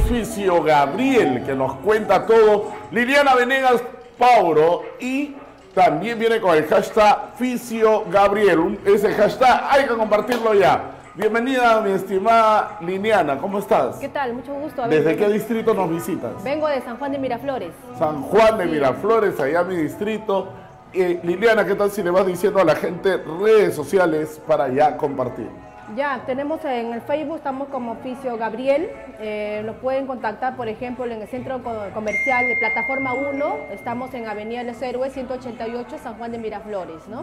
Fisio Gabriel, que nos cuenta todo. Liliana Venegas Pauro, y también viene con el hashtag Fisio Gabriel. Ese hashtag hay que compartirlo ya. Bienvenida, mi estimada Liliana, ¿cómo estás? ¿Qué tal? Mucho gusto. ¿Desde qué distrito nos visitas? Vengo de San Juan de Miraflores. San Juan de Miraflores, allá mi distrito. Liliana, ¿qué tal si le vas diciendo a la gente redes sociales para ya compartir? Ya, tenemos en el Facebook, estamos como Fisio Gabriel. Nos pueden contactar, por ejemplo, en el centro comercial de Plataforma 1. Estamos en Avenida Los Héroes, 188, San Juan de Miraflores, ¿no?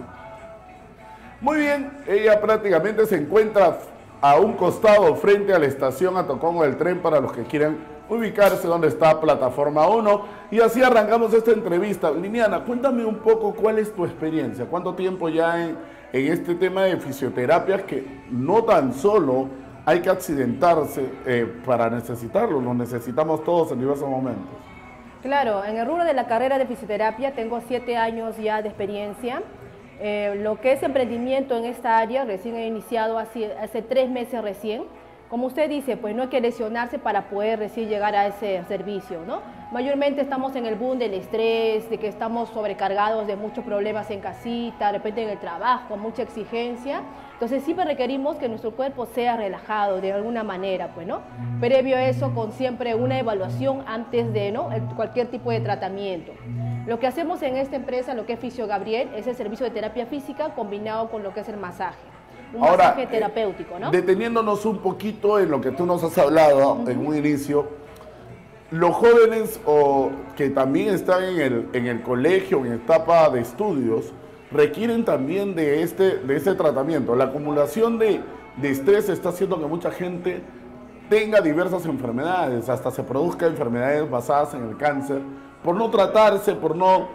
Muy bien, ella prácticamente se encuentra a un costado frente a la estación Atocongo del tren para los que quieran ubicarse donde está Plataforma 1. Y así arrancamos esta entrevista. Liliana, cuéntame un poco cuál es tu experiencia, cuánto tiempo ya en este tema de fisioterapias, que no tan solo hay que accidentarse para necesitarlo, lo necesitamos todos en diversos momentos. Claro, en el rubro de la carrera de fisioterapia tengo 7 años ya de experiencia. Lo que es emprendimiento en esta área recién he iniciado hace 3 meses recién. Como usted dice, pues no hay que lesionarse para poder recién llegar a ese servicio, ¿no? Mayormente estamos en el boom del estrés, de que estamos sobrecargados de muchos problemas en casita, de repente en el trabajo, mucha exigencia. Entonces siempre requerimos que nuestro cuerpo sea relajado de alguna manera, pues, ¿no? Previo a eso, con siempre una evaluación antes de, ¿no?, cualquier tipo de tratamiento. Lo que hacemos en esta empresa, lo que es Fisio Gabriel, es el servicio de terapia física combinado con lo que es el masaje. Un masaje terapéutico, ¿no? Deteniéndonos un poquito en lo que tú nos has hablado en un inicio, los jóvenes que también están en el colegio, en etapa de estudios, requieren también de este tratamiento. La acumulación de estrés está haciendo que mucha gente tenga diversas enfermedades, hasta se produzcan enfermedades basadas en el cáncer, por no tratarse, por no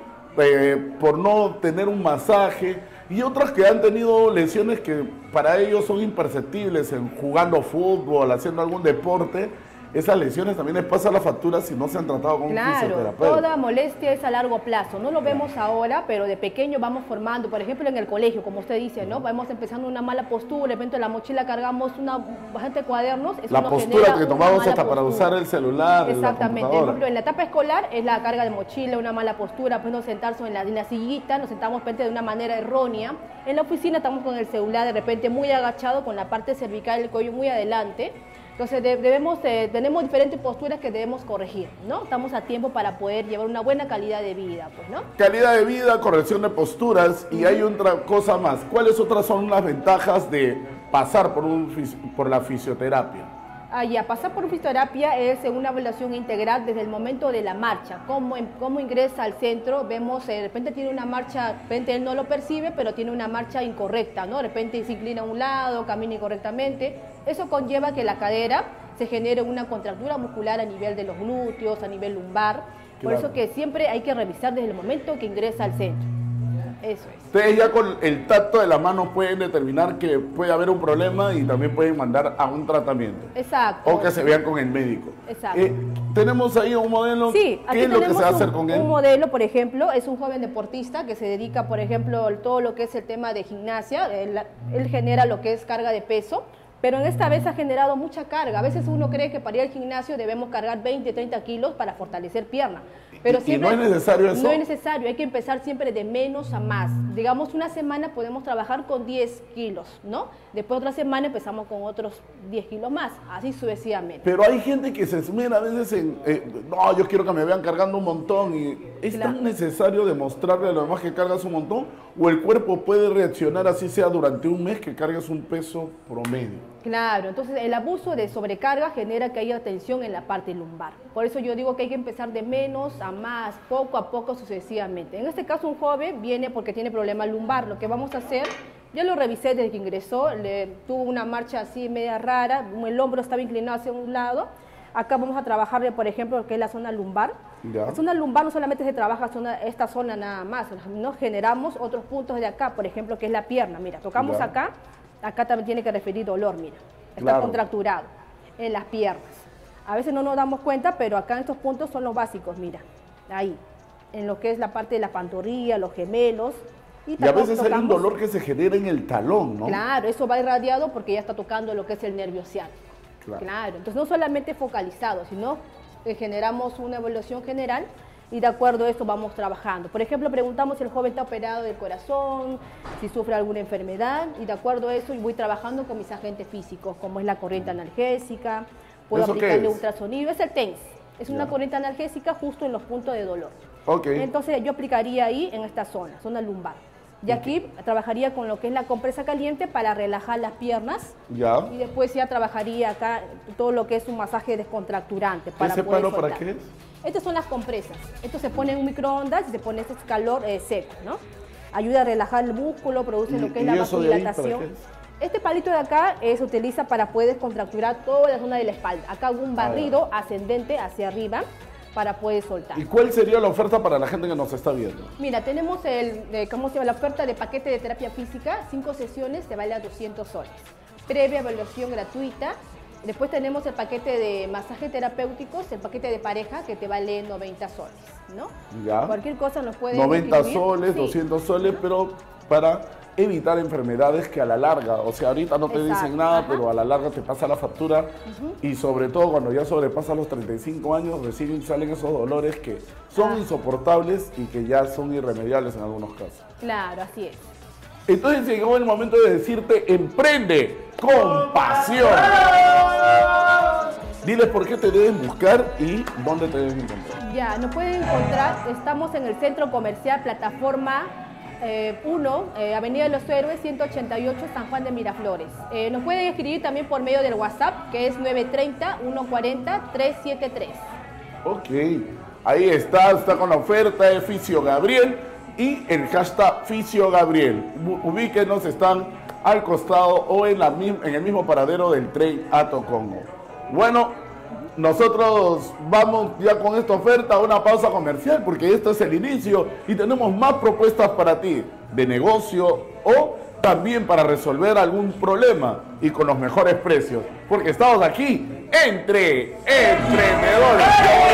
tener un masaje, y otras que han tenido lesiones que para ellos son imperceptibles jugando fútbol, haciendo algún deporte. Esas lesiones también les pasan la factura si no se han tratado con un fisioterapeuta. Claro, toda molestia es a largo plazo. No lo vemos ahora, pero de pequeño vamos formando. Por ejemplo, en el colegio, como usted dice, ¿no? Vamos empezando una mala postura, de repente en la mochila cargamos bastante cuadernos. Eso la postura que tomamos hasta para usar el celular. Exactamente. Por ejemplo, en la etapa escolar es la carga de mochila, una mala postura, pues no sentarse en la sillita, nos sentamos de repente de una manera errónea. En la oficina estamos con el celular de repente muy agachado, con la parte cervical del cuello muy adelante. Entonces tenemos diferentes posturas que debemos corregir, ¿no? Estamos a tiempo para poder llevar una buena calidad de vida, pues, ¿no? Calidad de vida, corrección de posturas, y hay otra cosa más. ¿Cuáles otras son las ventajas de pasar por la fisioterapia? Pasar por fisioterapia es una evaluación integral desde el momento de la marcha, cómo ingresa al centro. Vemos, de repente tiene una marcha, de repente él no lo percibe, pero tiene una marcha incorrecta, ¿no? De repente se inclina a un lado, camina incorrectamente. Eso conlleva que la cadera se genere una contractura muscular a nivel de los glúteos, a nivel lumbar. Por eso que siempre hay que revisar desde el momento que ingresa al centro. Eso es. Ustedes ya con el tacto de la mano pueden determinar que puede haber un problema y también pueden mandar a un tratamiento. Exacto. O que se vean con el médico. Exacto. ¿Tenemos ahí un modelo? Sí, ¿Qué es lo que se va a hacer con él? Un modelo, por ejemplo, es un joven deportista que se dedica, por ejemplo, a todo lo que es el tema de gimnasia. Él genera lo que es carga de peso, pero en esta vez ha generado mucha carga. A veces uno cree que para ir al gimnasio debemos cargar 20, 30 kilos para fortalecer pierna. Pero siempre, ¿Y no es necesario eso? No es necesario, hay que empezar siempre de menos a más. Digamos, una semana podemos trabajar con 10 kilos, ¿no? Después otra semana empezamos con otros 10 kilos más, así sucesivamente. Pero hay gente que se esmera a veces en, no, yo quiero que me vean cargando un montón. Y ¿es tan necesario demostrarle a los demás que cargas un montón? ¿O el cuerpo puede reaccionar así sea durante un mes que cargas un peso promedio? Claro, entonces el abuso de sobrecarga genera que haya tensión en la parte lumbar. Por eso yo digo que hay que empezar de menos a más, poco a poco, sucesivamente. En este caso un joven viene porque tiene problema lumbar. Lo que vamos a hacer, yo lo revisé desde que ingresó, tuvo una marcha así media rara, el hombro estaba inclinado hacia un lado. Acá vamos a trabajarle, por ejemplo, lo que es la zona lumbar. Ya. La zona lumbar no solamente se trabaja esta zona nada más, nos generamos otros puntos de acá, por ejemplo, que es la pierna. Mira, tocamos acá también tiene que referir dolor, mira. Está contracturado en las piernas. A veces no nos damos cuenta, pero acá en estos puntos son los básicos, mira. Ahí, en lo que es la parte de la pantorrilla, los gemelos. Y a veces hay un dolor que se genera en el talón, ¿no? Claro, eso va irradiado porque ya está tocando lo que es el nervio ciático. Claro. Entonces no solamente focalizado, sino que generamos una evaluación general y de acuerdo a esto vamos trabajando. Por ejemplo, preguntamos si el joven está operado del corazón, si sufre alguna enfermedad, y de acuerdo a eso voy trabajando con mis agentes físicos, como es la corriente analgésica, puedo aplicarle ultrasonido, es el TENS, es una corriente analgésica justo en los puntos de dolor. Entonces yo aplicaría ahí en esta zona lumbar. Y aquí trabajaría con lo que es la compresa caliente para relajar las piernas. Y después ya trabajaría acá todo lo que es un masaje descontracturante. Para ¿Ese palo para qué es? Estas son las compresas. Esto se pone en un microondas y se pone ese calor seco, ¿no? Ayuda a relajar el músculo, produce lo que es la vasodilatación. Este palito de acá se utiliza para poder descontracturar toda la zona de la espalda. Acá hago un barrido ascendente hacia arriba para poder soltar. ¿Y cuál sería la oferta para la gente que nos está viendo? Mira, tenemos la oferta de paquete de terapia física, 5 sesiones, te vale a 200 soles. Previa evaluación gratuita. Después tenemos el paquete de masaje terapéuticos, el paquete de pareja, que te vale 90 soles, ¿no? Cualquier cosa nos puede 90 escribir. soles, 200 soles, pero para evitar enfermedades que a la larga, o sea, ahorita no te dicen nada, pero a la larga te pasa la factura y sobre todo cuando ya sobrepasas los 35 años recién salen esos dolores que son insoportables y que ya son irremediables en algunos casos. Claro, así es. Entonces llegó el momento de decirte, emprende con pasión. Diles por qué te deben buscar y dónde te deben encontrar. Ya, nos pueden encontrar, estamos en el Centro Comercial Plataforma 1, Avenida de los Héroes, 188, San Juan de Miraflores. Nos pueden escribir también por medio del WhatsApp, que es 930-140-373. Ok, ahí está con la oferta de Fisio Gabriel y el hashtag Fisio Gabriel. Ubíquenos, están al costado o en el mismo paradero del tren a Tocongo. Bueno, nosotros vamos ya con esta oferta a una pausa comercial porque esto es el inicio y tenemos más propuestas para ti de negocio o también para resolver algún problema y con los mejores precios porque estamos aquí entre emprendedores.